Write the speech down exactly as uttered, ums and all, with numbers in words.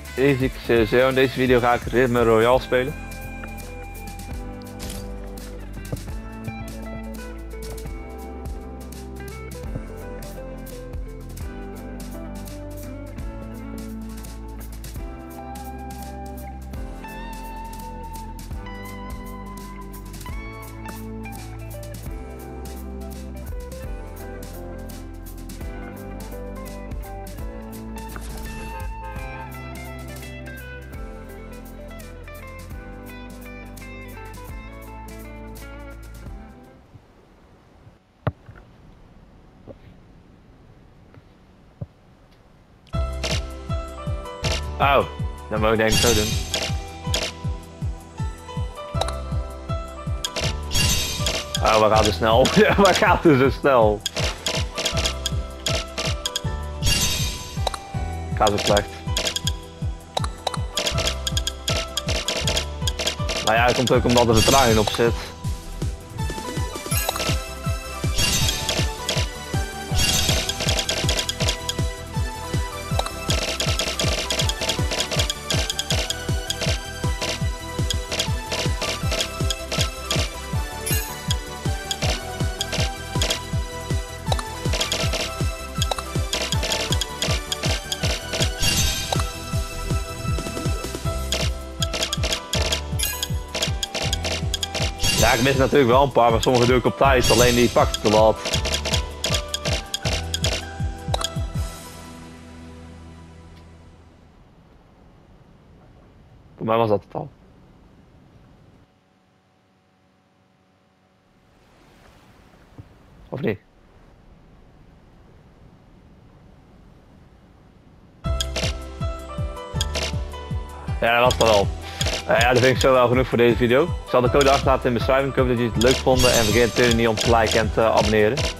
Easy C S O. In deze video ga ik Ritme Royale spelen. Oh, dat moet ik denk ik zo doen. Oh, waar gaat het snel? Ja, waar gaat het zo snel? Gaat zo slecht. Nou ja, het komt ook omdat er vertraging op zit. Ja, ik mis natuurlijk wel een paar, maar sommige doe ik op tijd, alleen die pak ik te laat. Voor mij was dat het al. Of niet? Ja, dat was het al. Uh, ja, dat vind ik zo wel genoeg voor deze video. Ik zal de code achterlaten in de beschrijving. Ik hoop dat jullie het leuk vonden en vergeet natuurlijk niet om te liken en te abonneren.